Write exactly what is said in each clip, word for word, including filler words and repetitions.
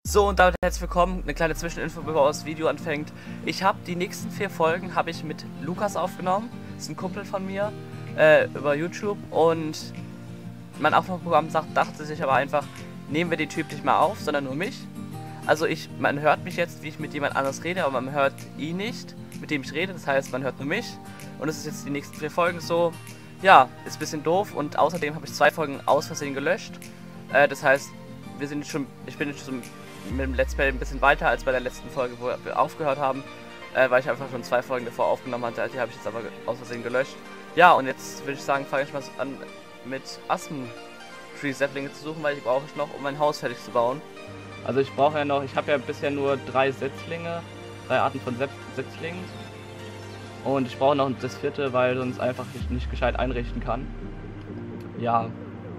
So, und damit herzlich willkommen, eine kleine Zwischeninfo, bevor das Video anfängt. Ich habe die nächsten vier Folgen habe ich mit Lukas aufgenommen, das ist ein Kumpel von mir, äh, über YouTube, und mein Aufnahmeprogramm sagt, dachte sich aber einfach, nehmen wir den Typ nicht mal auf, sondern nur mich. Also ich, man hört mich jetzt, wie ich mit jemand anderes rede, aber man hört ihn nicht, mit dem ich rede, das heißt, man hört nur mich. Und es ist jetzt die nächsten vier Folgen so, ja, ist ein bisschen doof, und außerdem habe ich zwei Folgen aus Versehen gelöscht. Äh, das heißt, wir sind schon, ich bin jetzt schon mit dem Let's Play ein bisschen weiter als bei der letzten Folge, wo wir aufgehört haben, äh, weil ich einfach schon zwei Folgen davor aufgenommen hatte, die habe ich jetzt aber aus Versehen gelöscht. Ja, und jetzt würde ich sagen, fange ich mal an mit Aspen-Tree-Säpplinge zu suchen, weil die brauche ich noch, um mein Haus fertig zu bauen. Also ich brauche ja noch, ich habe ja bisher nur drei Setzlinge, drei Arten von Setz Setzlingen, und ich brauche noch das vierte, weil sonst einfach ich nicht gescheit einrichten kann. Ja.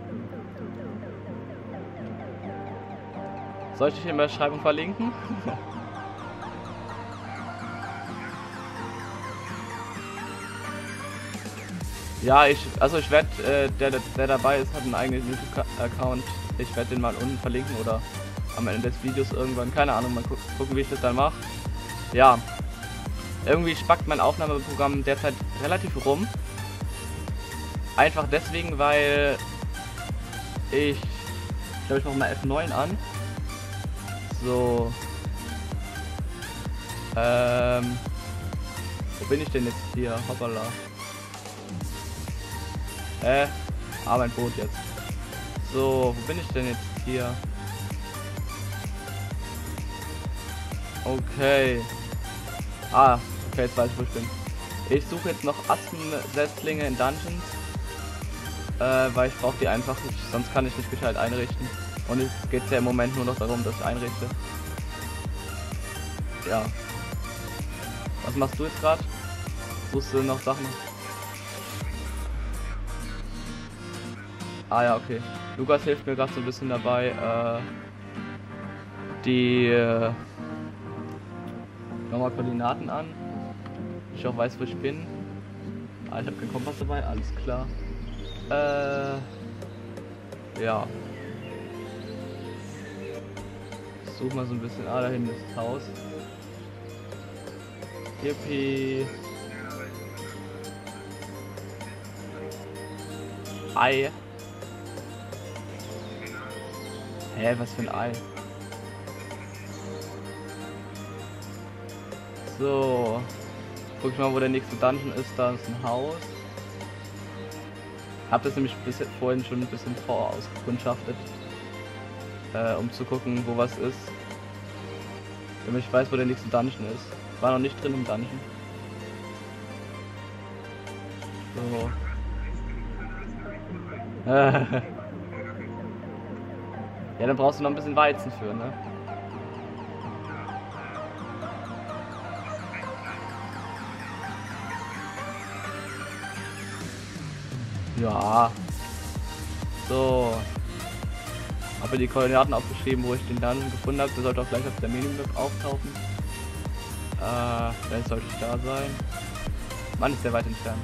Soll ich dich in der Beschreibung verlinken? Ja, ich, also ich werde, äh, der, der dabei ist, hat einen eigenen YouTube-Account. Ich werde den mal unten verlinken oder am Ende des Videos irgendwann, keine Ahnung, mal gu gucken, wie ich das dann mache. Ja, irgendwie spackt mein Aufnahmeprogramm derzeit relativ rum. Einfach deswegen, weil ich, ich glaube, ich mache mal F neun an. So. Ähm. Wo bin ich denn jetzt hier? Hoppala. Äh. Ah, mein Boot jetzt. So, wo bin ich denn jetzt hier? Okay. Ah, okay, jetzt weiß ich, wo ich bin. Ich suche jetzt noch Aspen-Setzlinge in Dungeons. Äh, weil ich brauche die einfach nicht, sonst kann ich nicht gescheit einrichten. Und es geht ja im Moment nur noch darum, dass ich einrichte. Ja. Was machst du jetzt gerade? Suchst du noch Sachen? Ah ja, okay. Lukas hilft mir gerade so ein bisschen dabei, äh, die äh, nochmal Koordinaten an. Ich auch weiß, wo ich bin. Ah, ich habe keinen Kompass dabei, alles klar. Äh, ja. Such mal so ein bisschen. Ah, da hinten ist das Haus. Yippie. Ei. Hä, was für ein Ei? So. Guck ich mal, wo der nächste Dungeon ist. Da ist ein Haus. Hab das nämlich bis vorhin schon ein bisschen vorausgekundschaftet. Äh, um zu gucken, wo was ist. Damit ich weiß, wo der nächste Dungeon ist. War noch nicht drin im Dungeon. So. Ja, dann brauchst du noch ein bisschen Weizen für, ne? Ja. So. Habe die Koordinaten aufgeschrieben, wo ich den Dungeon gefunden habe. Der sollte auch gleich auf der Minimap auftauchen. Äh, vielleicht sollte ich da sein. Mann, ist der weit entfernt.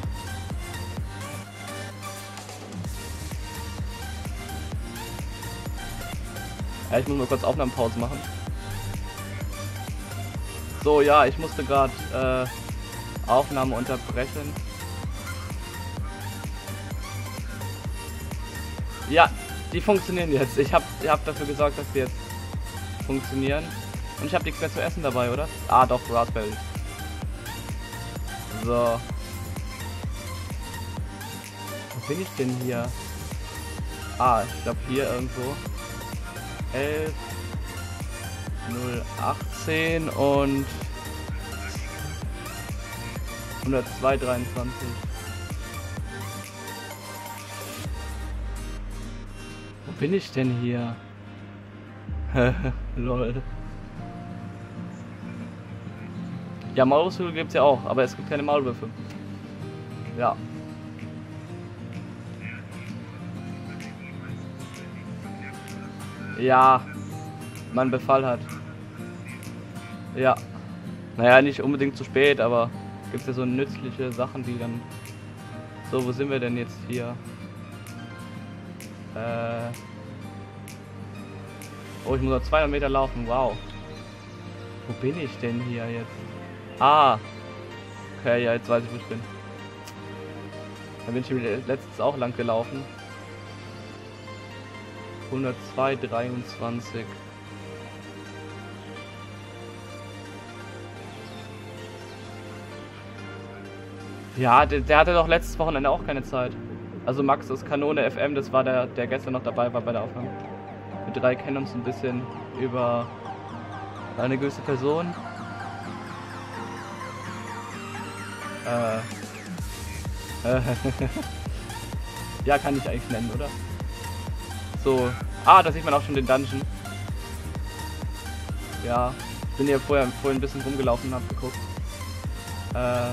Ja, ich muss mal kurz Aufnahmepause machen. So, ja, ich musste gerade äh, Aufnahme unterbrechen. Ja, die funktionieren jetzt. Ich habe ich hab dafür gesorgt, dass die jetzt funktionieren. Und ich habe nichts mehr zu essen dabei, oder? Ah, doch, Raspberry. So. Wo bin ich denn hier? Ah, ich glaube hier irgendwo. elf null achtzehn und hundertzwei dreiundzwanzig. Wo bin ich denn hier? Lol. Ja, Maulwürfe gibt es ja auch, aber es gibt keine Maulwürfe. Ja. Ja, mein Befall hat. Ja. Naja, nicht unbedingt zu spät, aber gibt es ja so nützliche Sachen, die dann... So, wo sind wir denn jetzt hier? Äh... Oh, ich muss noch zweihundert Meter laufen. Wow. Wo bin ich denn hier jetzt? Ah. Okay, ja, jetzt weiß ich, wo ich bin. Da bin ich hier letztens auch lang gelaufen. hundertzwei Komma dreiundzwanzig. Ja, der, der hatte doch letztes Wochenende auch keine Zeit. Also Max ist Kanone F M, das war der, der gestern noch dabei war bei der Aufnahme. Wir drei kennen uns ein bisschen über eine gewisse Person. Äh. äh ja, kann ich eigentlich nennen, oder? So. Ah, da sieht man auch schon den Dungeon. Ja. Ich bin hier vorher, vorhin ein bisschen rumgelaufen und hab geguckt. Äh.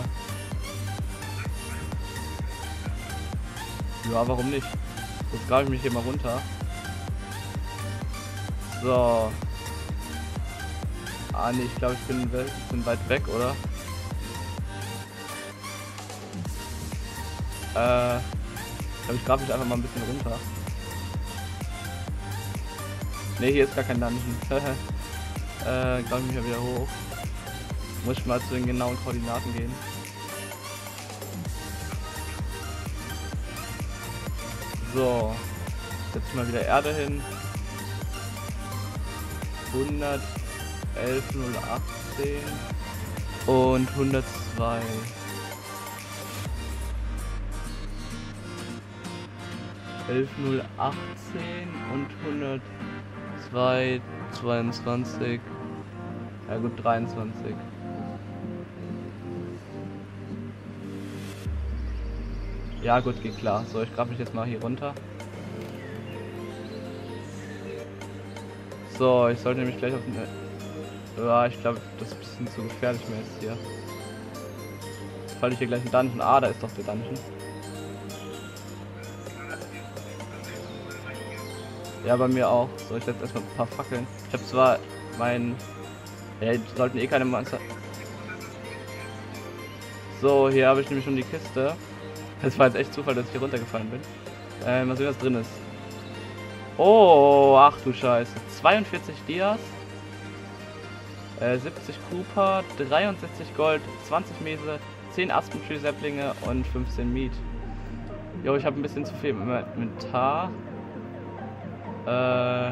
Ja, warum nicht? Jetzt grabe ich mich hier mal runter. So. Ah, nee, ich glaube, ich bin, bin weit weg, oder? Äh. Ich glaube, ich grabe mich einfach mal ein bisschen runter. Ne, hier ist gar kein Dungeon. äh, grabe ich mich ja wieder hoch. Muss ich mal zu den genauen Koordinaten gehen. So, setze mal wieder Erde hin. hundertelf null achtzehn und hundertzwei. elf null achtzehn und hundertzwei zweiundzwanzig. Ja gut, dreiundzwanzig. Ja gut, geht klar. So, ich grabe mich jetzt mal hier runter. So, ich sollte nämlich gleich auf den... Ja, ich glaube, das ist ein bisschen zu gefährlich mir jetzt hier. Jetzt falle ich hier gleich einen Dungeon. Ah, da ist doch der Dungeon. Ja, bei mir auch. So, ich setze erstmal ein paar Fackeln. Ich habe zwar mein... Ja, die sollten eh keine Monster... So, hier habe ich nämlich schon die Kiste. Das war jetzt echt Zufall, dass ich hier runtergefallen bin. Äh, mal sehen, was drin ist. Oh, ach du Scheiße. zweiundvierzig Dias. Äh, siebzig Cooper, dreiundsechzig Gold, zwanzig Mese, zehn Aspentree-Säpplinge und fünfzehn Meat. Jo, ich habe ein bisschen zu viel im Inventar. Äh...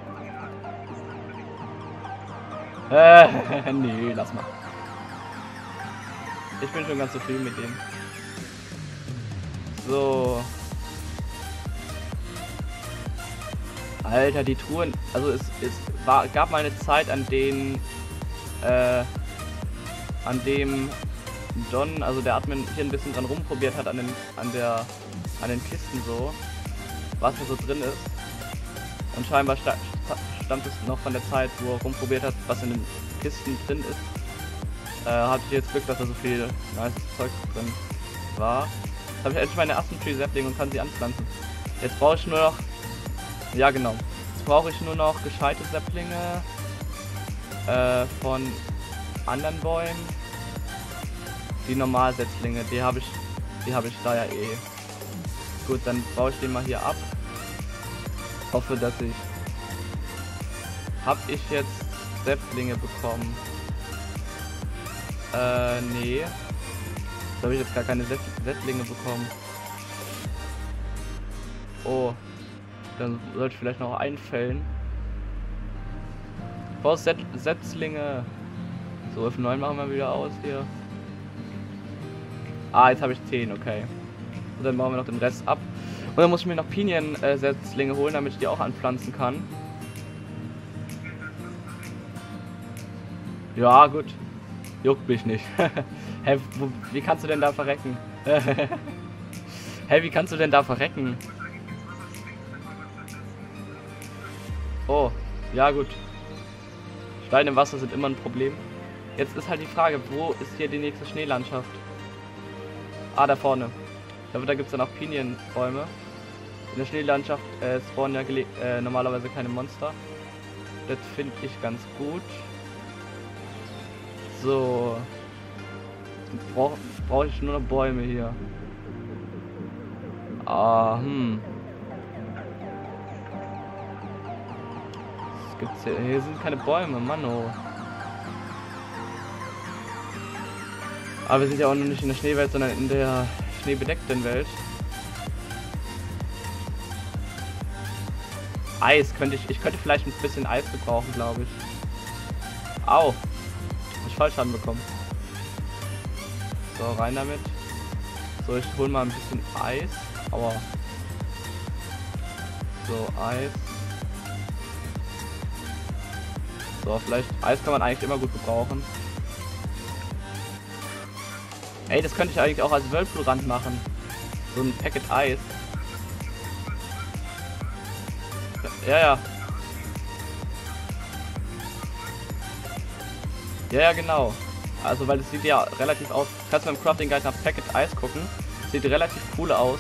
Äh, nee, lass mal. Ich bin schon ganz zufrieden mit dem. So. Alter, die Truhen. Also es, es war, gab mal eine Zeit, an denen äh, an dem Don, also der Admin, hier ein bisschen dran rumprobiert hat an den an der an den Kisten so, was da so drin ist. Und scheinbar sta stammt es noch von der Zeit, wo er rumprobiert hat, was in den Kisten drin ist. Äh, hatte ich jetzt Glück, dass da so viel nice Zeug drin war. Jetzt habe ich endlich meine Aspentree-Sapling und kann sie anpflanzen. Jetzt brauche ich nur noch... Ja, genau. Jetzt brauche ich nur noch gescheite Säpplinge äh, von anderen Bäumen. Die Normalsetzlinge, die habe ich, die habe ich da ja eh. Gut, dann baue ich den mal hier ab. Hoffe, dass ich... Hab ich jetzt Säpplinge bekommen? Äh, nee. Da habe ich jetzt gar keine Setzlinge bekommen. Oh. Dann sollte ich vielleicht noch einfällen. Boah, Set Setzlinge. So, F neun machen wir wieder aus hier. Ah, jetzt habe ich zehn, okay. Und dann bauen wir noch den Rest ab. Und dann muss ich mir noch Pinien-Setzlinge holen, damit ich die auch anpflanzen kann. Ja, gut. Juckt mich nicht. Hä, wo, wie kannst du denn da verrecken? Hä, hey, wie kannst du denn da verrecken? Oh, ja gut. Steine im Wasser sind immer ein Problem. Jetzt ist halt die Frage, wo ist hier die nächste Schneelandschaft? Ah, da vorne. Ich glaube, da gibt es dann auch Pinienbäume. In der Schneelandschaft äh, spawnen ja äh, normalerweise keine Monster. Das finde ich ganz gut. So. Brauche brauch ich nur noch Bäume hier. Ah, hm. Was gibt's hier? Hier sind keine Bäume, Mann, oh. Aber wir sind ja auch noch nicht in der Schneewelt, sondern in der schneebedeckten Welt. Eis könnte ich, ich könnte vielleicht ein bisschen Eis gebrauchen, glaube ich. Au! Hab ich Fallschaden bekommen. So, rein damit. So, ich hole mal ein bisschen Eis. Aua. So, Eis. So, vielleicht Eis kann man eigentlich immer gut gebrauchen. Ey, das könnte ich eigentlich auch als Whirlpool-Rand machen. So ein Packet Eis. Ja, ja. Ja, ja, genau. Also, weil es sieht ja relativ aus. Kannst du beim Crafting Guide nach Packet Eis gucken. Sieht relativ cool aus.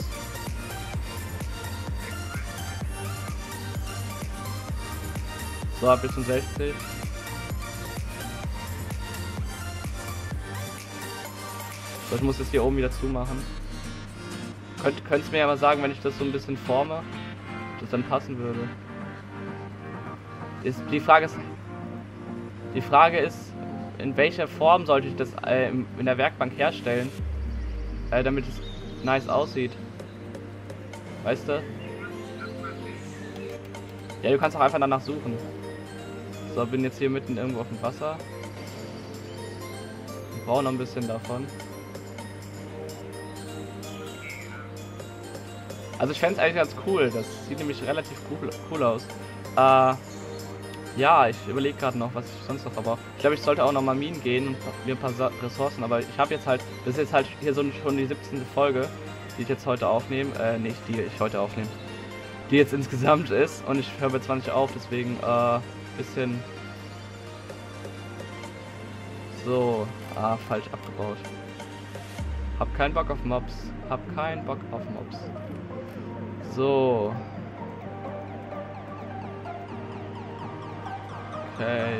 So, bis zum sechzig. So, ich muss jetzt hier oben wieder zumachen. Könnt, könntest mir ja mal sagen, wenn ich das so ein bisschen forme, das dann passen würde. Ist, die Frage ist, die Frage ist, in welcher Form sollte ich das äh, in der Werkbank herstellen, äh, damit es nice aussieht. Weißt du? Ja, du kannst auch einfach danach suchen. So, bin jetzt hier mitten irgendwo auf dem Wasser. Ich brauche noch ein bisschen davon. Also ich fände es eigentlich ganz cool. Das sieht nämlich relativ cool, cool aus. Äh, ja, ich überlege gerade noch, was ich sonst noch verbrauche. Ich glaube, ich sollte auch noch mal Minen gehen und mir ein paar Ressourcen. Aber ich habe jetzt halt, das ist jetzt halt hier so schon die siebzehnte Folge, die ich jetzt heute aufnehme. Äh, nicht die ich heute aufnehme. Die jetzt insgesamt ist. Und ich höre bei zwanzig auf, deswegen äh, bisschen... So, ah, falsch abgebaut. Hab keinen Bock auf Mobs. Hab keinen Bock auf Mobs. So. Okay.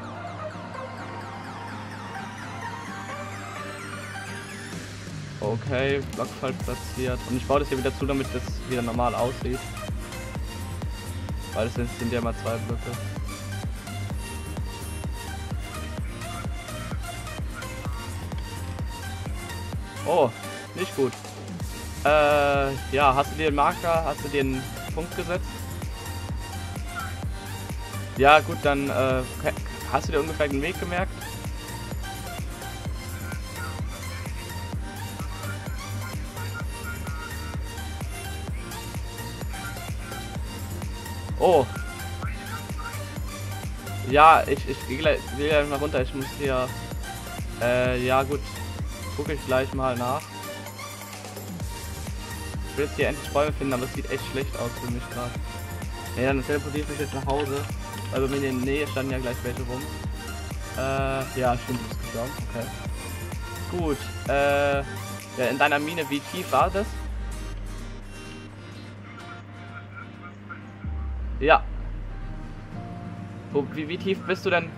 Okay, Blockfall platziert. Und ich baue das hier wieder zu, damit das wieder normal aussieht. Weil es sind, sind ja mal zwei Blöcke. Oh, nicht gut. Äh, ja, hast du dir den Marker, hast du dir einen Punkt gesetzt? Ja, gut, dann äh, hast du dir ungefähr den Weg gemerkt? Oh. Ja, ich, ich gehe gleich, gleich mal runter. Ich muss hier... Äh, ja gut. Gucke ich gleich mal nach. Ich will jetzt hier endlich Bäume finden, aber es sieht echt schlecht aus für mich gerade. Ja, dann teleportiere ich mich jetzt nach Hause. Weil bei mir in der Nähe standen ja gleich welche rum. Äh, ja, stimmt, du bist gestorben. Okay. Gut. Äh, ja, in deiner Mine, wie tief war das? Ja. Wo, wie, wie tief bist du denn?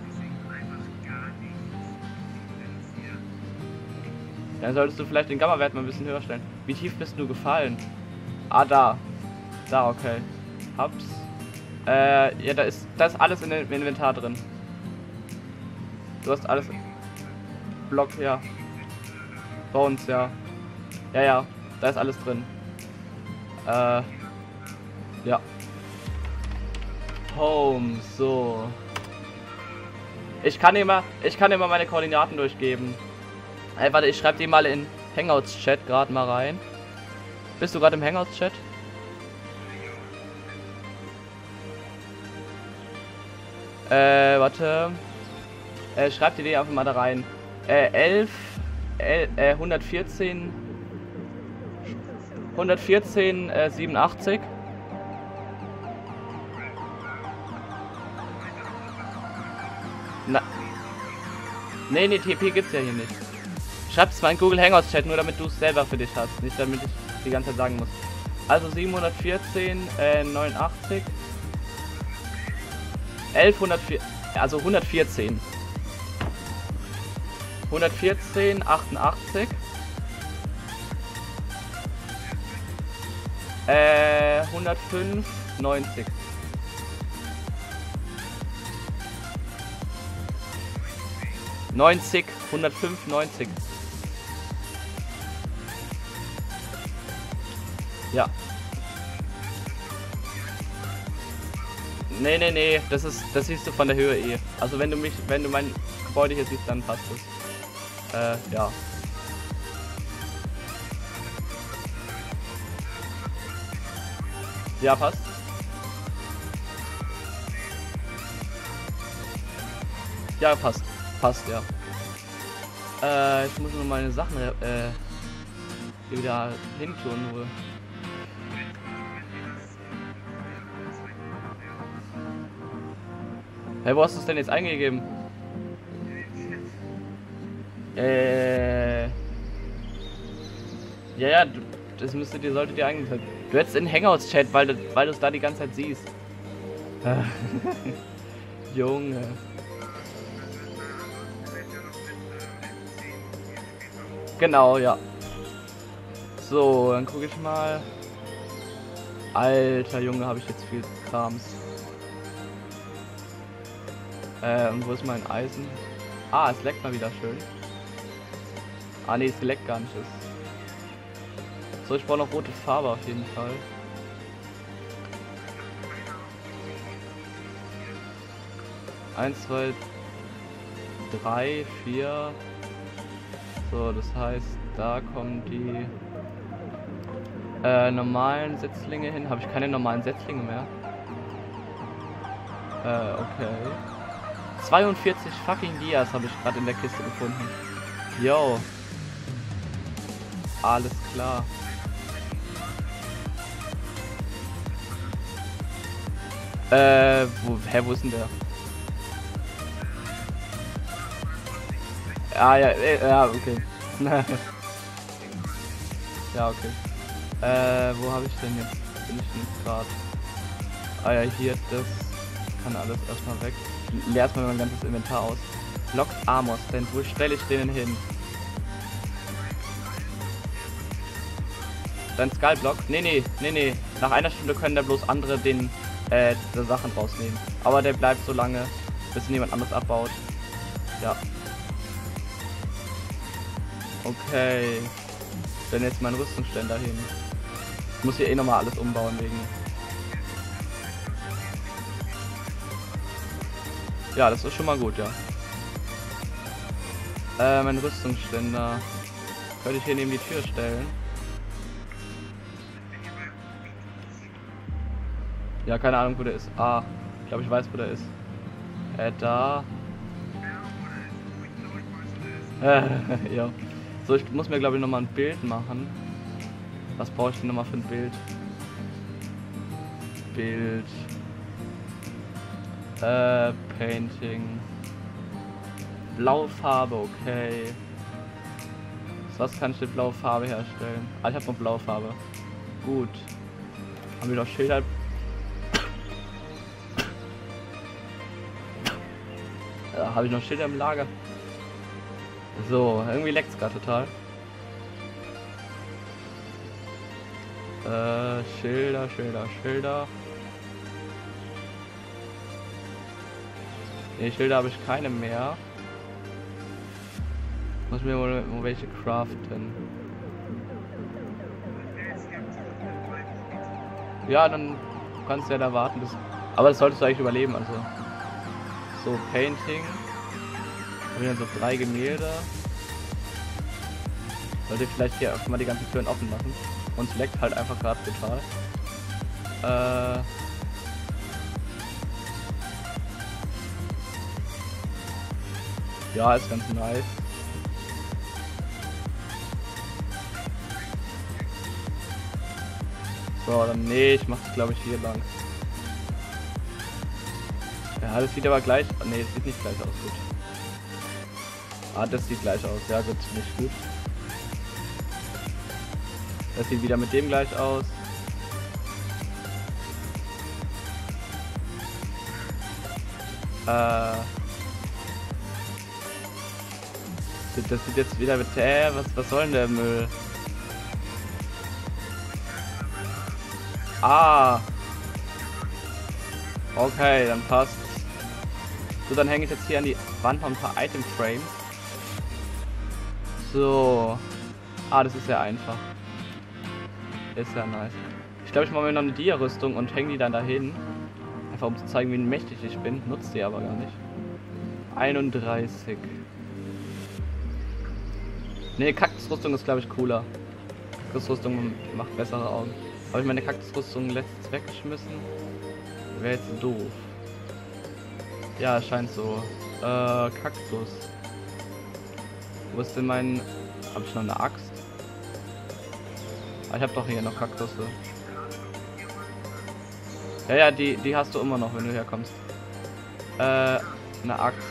Dann solltest du vielleicht den Gamma-Wert mal ein bisschen höher stellen. Wie tief bist du gefallen? Ah, da. Da, okay. Hab's. Äh, ja, da ist, da ist alles in dem Inventar drin. Du hast alles. Block, ja. Bones, ja. Ja, ja. Da ist alles drin. Äh. Ja. Home, so. Ich kann immer, ich kann immer meine Koordinaten durchgeben. Ey, warte, ich schreibe die mal in Hangouts-Chat gerade mal rein. Bist du gerade im Hangouts-Chat? Äh, warte. Äh, schreib dir die einfach mal da rein. Äh, elf, äh, hundertvierzehn, hundertvierzehn, äh, siebenundachtzig. Na. Nee, nee, T P gibt's ja hier nicht. Schreib's mal in Google Hangouts Chat, nur damit du es selber für dich hast. Nicht damit ich die ganze Zeit sagen muss. Also siebenhundertvierzehn, äh, neunundachtzig. elfhundertvierzehn, also hundertvierzehn. hundertvierzehn, achtundachtzig. Äh, hundertfünf, neunzig. neunzig, hundertfünf, neunzig. Ja. Nee, nee, nee, das ist, das siehst du von der Höhe eh. Also wenn du mich, wenn du mein Gebäude hier siehst, dann passt es. Äh, ja. Ja, passt. Ja, passt. Passt, ja. Äh, ich muss nur meine Sachen äh, hier wieder hintun, nur. Hey, wo hast du es denn jetzt eingegeben? Äh. Ja, ja, du, das müsste dir, sollte dir eigentlich sein. Du hättest in Hangouts-Chat, weil du weil du es da die ganze Zeit siehst. Junge. Genau, ja. So, dann gucke ich mal. Alter Junge, habe ich jetzt viel Krams. Äh, und wo ist mein Eisen? Ah, es leckt mal wieder schön. Ah, nee, es leckt gar nicht. Ist. So, ich brauche noch rote Farbe auf jeden Fall. Eins, zwei, drei, vier. So, das heißt, da kommen die äh, normalen Setzlinge hin. Habe ich keine normalen Setzlinge mehr? Äh, okay. zweiundvierzig fucking Dias habe ich gerade in der Kiste gefunden. Yo. Alles klar. Äh, wo, hä, wo ist denn der? Ah, ja, äh, ja, okay. Ja, okay. Äh, wo habe ich denn jetzt? Bin ich denn gerade? Ah ja, hier, das kann alles erstmal weg. Ich leer erstmal mein ganzes Inventar aus. Locked Armor Stand, wo stelle ich den hin? Dein Skullblock? Nee, nee, nee, nee. Nach einer Stunde können da bloß andere den, äh, diese Sachen rausnehmen. Aber der bleibt so lange, bis ihn jemand anderes abbaut. Ja. Okay. Dann jetzt mein Rüstungsständer hin. Ich muss hier eh nochmal alles umbauen wegen. Ja, das ist schon mal gut, ja. Äh, mein Rüstungsständer. Könnte ich hier neben die Tür stellen. Ja, keine Ahnung, wo der ist. Ah, ich glaube, ich weiß, wo der ist. Äh, da. Äh, ja. So, ich muss mir, glaube ich, nochmal ein Bild machen. Was brauche ich denn nochmal für ein Bild? Bild. Äh, Painting. Blaue Farbe, okay. Was kann ich mit blaue Farbe herstellen? Ah, ich habe noch blaue Farbe. Gut. Haben wir noch Schilder? Ja, habe ich noch Schilder im Lager? So, irgendwie leckt's gerade total. Äh, Schilder, Schilder, Schilder. Ne, Schilder habe ich keine mehr. Muss mir wohl welche craften. Ja, dann kannst du ja da warten bis. Aber das solltest du eigentlich überleben, also. So, Painting. Haben wir dann so drei Gemälde. Sollte ich vielleicht hier einfach mal die ganzen Türen offen lassen. Und es leckt halt einfach gerade total. Äh. Ja, ist ganz nice. So, dann nee, ich mach's glaube ich hier lang. Ja, das sieht aber gleich. Nee, es sieht nicht gleich aus, gut. Ah, das sieht gleich aus. Ja, gut, nicht gut. Das sieht wieder mit dem gleich aus. Äh. Das sieht jetzt wieder mit. Äh, was, was soll denn der Müll? Ah. Okay, dann passt. So, dann hänge ich jetzt hier an die Wand noch ein paar Item Frames. So. Ah, das ist ja einfach. Ist ja nice. Ich glaube, ich mache mir noch eine Dia-Rüstung und hänge die dann dahin. Einfach um zu zeigen, wie mächtig ich bin. Nutzt die aber gar nicht. einunddreißig. Ne, Kaktusrüstung ist, glaube ich, cooler. Kaktusrüstung macht bessere Augen. Habe ich meine Kaktusrüstung letztens weggeschmissen? Wäre jetzt doof. Ja, scheint so. Äh, Kaktus. Wo ist denn mein... Habe ich noch eine Axt? Ah, ich habe doch hier noch Kaktusse. Ja, ja, die, die hast du immer noch, wenn du herkommst. Äh, eine Axt.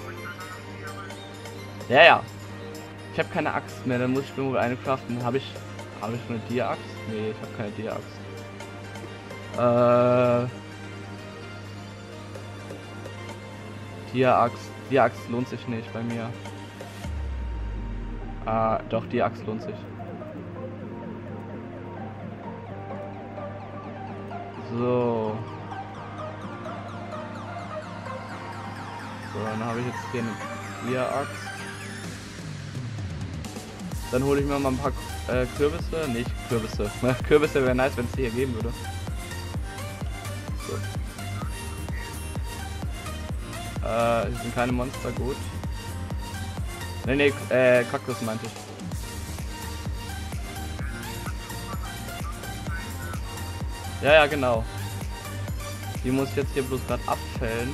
Ja, ja. Ich habe keine Axt mehr, dann muss ich mir wohl eine craften. Habe ich... Habe ich eine Dia-Axt? Nee, ich habe keine Dia-Axt. Äh... Dia-Axt. Dia-Axt lohnt sich nicht bei mir. Ah, doch, die Axt lohnt sich. So. So, dann habe ich jetzt hier eine Dia-Axt. Dann hole ich mir mal ein paar äh, Kürbisse. Nicht Kürbisse. Kürbisse wäre nice, wenn es die hier geben würde. So. Äh, hier sind keine Monster, gut. Ne, ne, äh, Kaktus meinte ich. Ja, ja, genau. Die muss ich jetzt hier bloß gerade abfällen.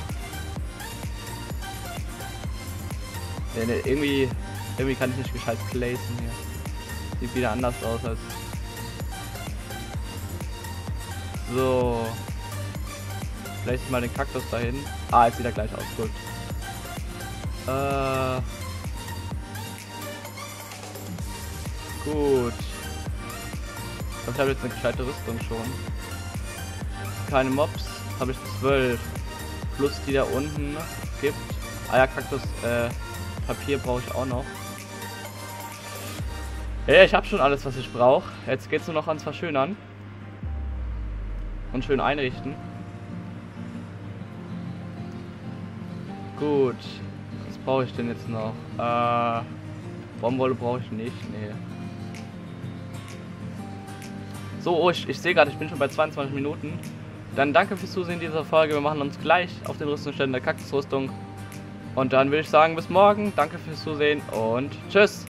Ja, ne, irgendwie, irgendwie kann ich nicht gescheit placen hier. Sieht wieder anders aus als... So. Place ich mal den Kaktus dahin. Ah, jetzt sieht er gleich aus. Gut. Äh... Gut. Ich habe jetzt eine gescheite Rüstung schon. Keine Mobs. Habe ich zwölf. Plus die da unten gibt. Ah ja, Kaktus, äh, Papier brauche ich auch noch. Ja, ich habe schon alles, was ich brauche. Jetzt geht's nur noch ans Verschönern. Und schön einrichten. Gut. Was brauche ich denn jetzt noch? Äh, Baumwolle brauche ich nicht. Nee. So, oh, ich, ich sehe gerade, ich bin schon bei zweiundzwanzig Minuten. Dann danke fürs Zusehen dieser Folge. Wir machen uns gleich auf den Rüstungsständen der Kaktusrüstung. Und dann würde ich sagen, bis morgen. Danke fürs Zusehen und tschüss.